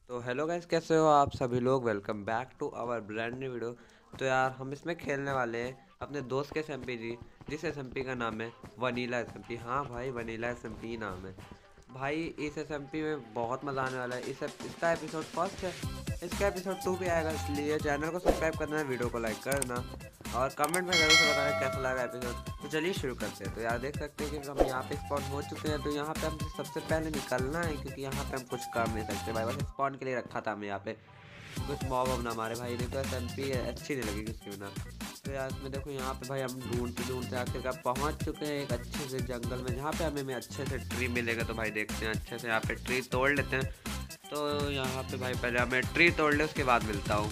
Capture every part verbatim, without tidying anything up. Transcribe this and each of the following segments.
तो hello guys, कैसे हो आप सभी लोग। Welcome back to our brand new video. तो यार हम इसमें खेलने वाले हैं अपने दोस्त के एसएमपी जी, जिस एसएमपी का नाम है वनीला एसएमपी। हाँ भाई, वनीला एसएमपी नाम है भाई। इस एसएमपी में बहुत मज़ा आने वाला है। इस इसका एपिसोड फर्स्ट है, इसका एपिसोड टू भी आएगा, इसलिए चैनल को सब्सक्राइब करना, वीडियो को लाइक करना और कमेंट में जरूर से बताना कैसा लगा एपिसोड। तो चलिए शुरू करते हैं। तो यार देख सकते हैं कि हम यहाँ पे स्पॉन हो चुके हैं। तो यहाँ पे हमसे सबसे पहले निकलना है, क्योंकि यहाँ पे हम कुछ कर नहीं सकते भाई। बस स्पॉन के लिए रखा था हमें यहाँ पे, कुछ मॉब अब ना हमारे भाई, नहीं तो एसएमपी अच्छी नहीं लगेगी उसके बिना। तो यार इसमें देखो, यहाँ पे भाई हम ढूंढते ढूंढते आखिरकार पहुँच चुके हैं एक अच्छे से जंगल में, जहाँ पे हमें में अच्छे से ट्री मिलेगा। तो भाई देखते हैं, अच्छे से यहाँ पे ट्री तोड़ लेते हैं। तो यहाँ पे भाई पहले हमें ट्री तोड़ ले, उसके बाद मिलता हूँ।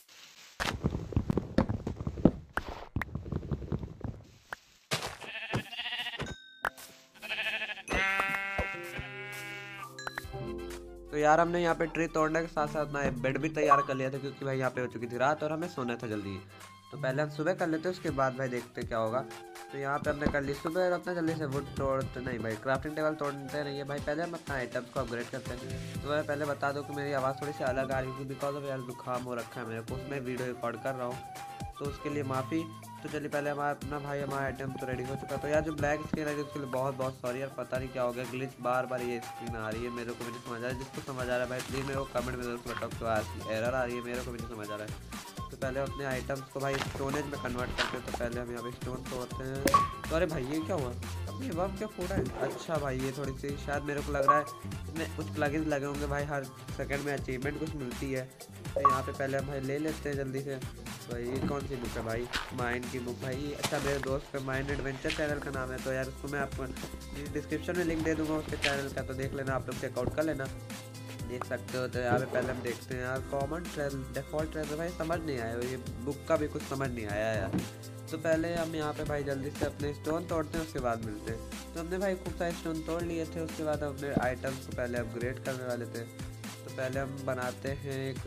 तो यार हमने यहाँ पे ट्री तोड़ने के साथ साथ ना बेड भी तैयार कर लिया था, क्योंकि भाई यहाँ पे हो चुकी थी रात और हमें सोना था जल्दी। तो पहले हम सुबह कर लेते, उसके बाद भाई देखते क्या होगा। तो यहाँ पे हमने कर ली सुबह, अपना जल्दी से वुड तोड़ते नहीं भाई, क्राफ्टिंग टेबल तोड़ते नहीं है भाई। पहले हम अपना आइटम्स को अपग्रेड करते हैं। तो मैं पहले बता दूँ कि मेरी आवाज़ थोड़ी सी अलग आ रही है, बिकॉज ऑफ यार जुकाम हो रखा है मेरे को, उसमें वीडियो रिकॉर्ड कर रहा हूँ, तो उसके लिए माफ़ी। तो चलिए पहले हमारा अपना भाई हमारा आइटम तो रेडी हो चुका। तो यार जो ब्लैक स्क्रीन है उसके लिए बहुत बहुत सॉरी यार, पता नहीं क्या हो गया, ग्लिच बार बार ये स्क्रीन आ रही है, मेरे को भी नहीं समझ आ रहा है। जिसको समझ आ रहा है भाई प्लीज़ मेरे को कमेंट में जरूर बताओ तो एरर आ रही है, मेरे को भी नहीं समझ आ रहा है। तो पहले अपने आइटम्स को भाई स्टोनेज में कन्वर्ट करते हैं। तो पहले हम यहाँ पे स्टोन तोड़ते हैं। तो अरे भाई ये क्या हुआ, अपनी वर्क क्या फोड़ा है। अच्छा भाई ये थोड़ी सी शायद मेरे को लग रहा है इसमें कुछ प्लगइन्स लगे होंगे भाई, हर सेकंड में अचीवमेंट कुछ मिलती है। तो यहाँ पे पहले हम भाई ले लेते हैं जल्दी से। भाई ये कौन सी बुक है भाई, माइंड की बुक भाई। अच्छा मेरे दोस्त का माइंड एडवेंचर चैनल का नाम है, तो यार उसको मैं आपको डिस्क्रिप्शन में लिंक दे दूंगा उसके चैनल का, तो देख लेना, आप लोग चेकआउट कर लेना, देख सकते हो। तो यहाँ पे पहले हम देखते हैं यार कॉमन ट्रेजर, डिफॉल्ट ट्रेजर भाई समझ नहीं आया, ये बुक का भी कुछ समझ नहीं आया यार। तो पहले हम यहाँ पे भाई जल्दी से अपने स्टोन तोड़ते हैं, उसके बाद मिलते हैं। तो हमने भाई खूब सारे स्टोन तोड़ लिए थे, उसके बाद अपने आइटम्स को पहले अपग्रेड करने वाले थे। तो पहले हम बनाते हैं एक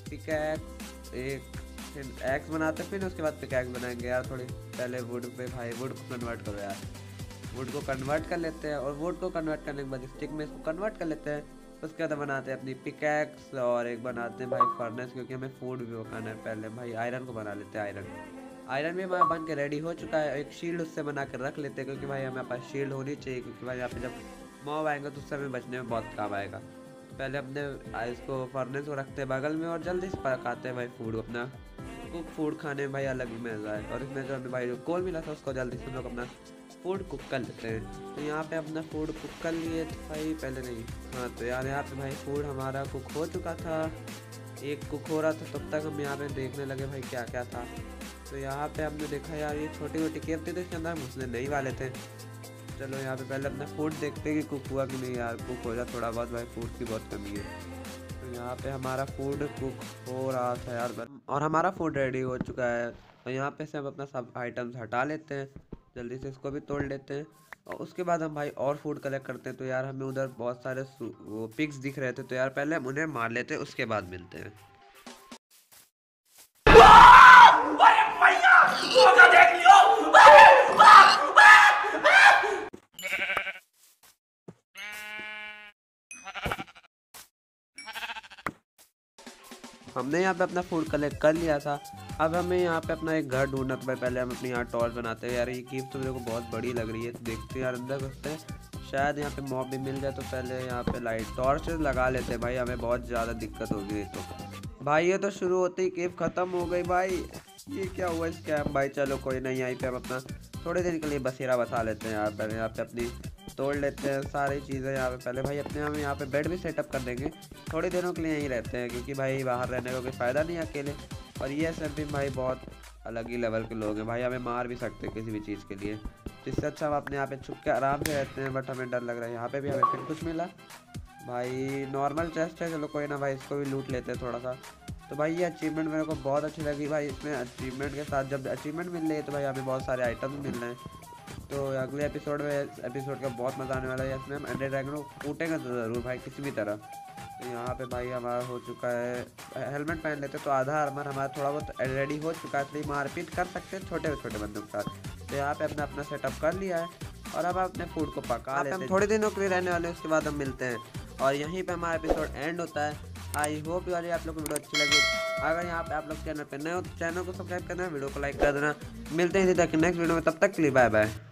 पिकैक्स, एक एक्स बनाते हैं, फिर उसके बाद पिकैक्स बनाएंगे यार। थोड़ी पहले वुड पे भाई वुड को कन्वर्ट करो यार, वुड को कन्वर्ट कर लेते हैं, और वुड को कन्वर्ट करने के बाद स्टिक में इसको कन्वर्ट कर लेते हैं। उसके बाद बनाते हैं अपनी पिकैक्स, और एक बनाते हैं भाई फर्नेस, क्योंकि हमें फूड भी पकाना है। पहले भाई आयरन को बना लेते हैं, आयरन आयरन भी हमारा बन के रेडी हो चुका है। एक शील्ड उससे बना कर रख लेते हैं, क्योंकि भाई हमें पास शील्ड होनी चाहिए, क्योंकि भाई यहाँ पे जब मॉब आएंगे तो उससे हमें बचने में बहुत काम आएगा। पहले अपने इसको फर्नेस को रखते हैं बगल में, और जल्दी से पकाते हैं भाई फूड अपना। कुक फूड खाने में भाई अलग ही मज़ा है। और इसमें जो हमें भाई जो कोल मिला था उसको जल्दी से हम लोग अपना फूड कुक कर लेते हैं। तो यहाँ पे अपना फूड कुक कर लिए थे भाई, पहले नहीं, हाँ। तो यार यहाँ पे भाई फूड हमारा कुक हो चुका था, एक कुक हो रहा था, तब तक हम यहाँ पे देखने लगे भाई क्या क्या था। तो यहाँ पे हमने देखा यार ये छोटी छोटी केव थी, तो इसके अंदर घुसने नहीं वाले थे। चलो यहाँ पे पहले अपना फूड देखते हैं कि कुक हुआ कि नहीं यार। कुक हो जाए थोड़ा बहुत भाई, फूड की बहुत कमी है। तो यहाँ पे हमारा फूड कुक हो रहा था यार, और हमारा फूड रेडी हो चुका है। तो यहाँ पे से हम अपना सब आइटम्स हटा लेते हैं, जल्दी से इसको भी तोड़ लेते हैं, और उसके बाद हम भाई और फूड कलेक्ट करते हैं। तो यार हमें उधर बहुत सारे वो पिग्स दिख रहे थे, तो यार पहले हम उन्हें मार लेते हैं, उसके बाद मिलते हैं। हमने यहाँ पे अपना फूड कलेक्ट कर लिया था। अब हमें यहाँ पे अपना एक घर ढूंढना था भाई। पहले हम अपनी यहाँ टॉर्च बनाते हैं यार, ये कीप तो मेरे को बहुत बड़ी लग रही है। तो देखते हैं यार अंदर घुसते हैं, शायद यहाँ पे मॉब भी मिल जाए। तो पहले यहाँ पे लाइट टॉर्च लगा लेते हैं भाई, हमें बहुत ज़्यादा दिक्कत होगी। तो भाई ये तो शुरू होते ही केव ख़त्म हो गई भाई, ये क्या हुआ स्कैम भाई। चलो कोई नहीं, यहीं पे हम अपना थोड़े दिन के लिए बसेरा बसा लेते हैं यार। पहले यहाँ पे अपनी तोड़ लेते हैं सारी चीज़ें यहाँ पे। पहले भाई अपने हम यहाँ पे बेड भी सेटअप कर देंगे, थोड़ी दिनों के लिए यहीं रहते हैं, क्योंकि भाई बाहर रहने का कोई फ़ायदा नहीं है अकेले। और ये सब भी भाई बहुत अलग ही लेवल के लोग हैं भाई, हमें मार भी सकते हैं किसी भी चीज़ के लिए। तो इससे अच्छा हम अपने यहाँ पे छुप के आराम से रहते हैं, बट हमें डर लग रहा है। यहाँ पे भी हमें फिर कुछ मिला भाई, नॉर्मल चेस्ट है, चलो कोई ना भाई, इसको भी लूट लेते हैं थोड़ा सा। तो भाई ये अचीवमेंट मेरे को बहुत अच्छी लगी भाई। इसमें अचीवमेंट के साथ जब अचीवमेंट मिल रही है तो भाई हमें बहुत सारे आइटम्स मिल रहे हैं। तो अगले एपिसोड में एपिसोड का बहुत मज़ा आने वाला है। इसमें हम एंडर ड्रैगन को कूटेंगे तो ज़रूर भाई, किसी भी तरह। तो यहाँ पे भाई हमारा हो चुका है, हेलमेट पहन लेते तो आधा आर्मर हमारा थोड़ा बहुत रेडी हो चुका है, इसलिए मारपीट कर सकते हैं छोटे छोटे बंदों के साथ। तो यहाँ पे अपना अपना सेटअप कर लिया है, और अब अपने फूड को पका लेते हैं। हम थोड़े दिनों के लिए रहने वाले हैं, उसके बाद हम मिलते हैं, और यहीं पे हमारा एपिसोड एंड होता है। आई होप यार आप लोग को वीडियो अच्छी लगी। अगर यहाँ पे आप लोग चैनल पे नए हो तो चैनल को सब्सक्राइब करना, वीडियो को लाइक कर देना। मिलते हैं इसी तरह के नेक्स्ट वीडियो में, तब तक के लिए बाय बाय।